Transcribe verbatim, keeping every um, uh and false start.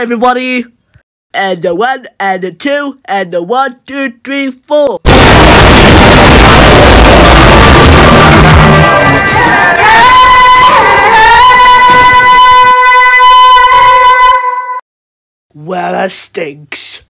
everybody. And the one, and the two, and the one, two, three, four. Well, that stinks.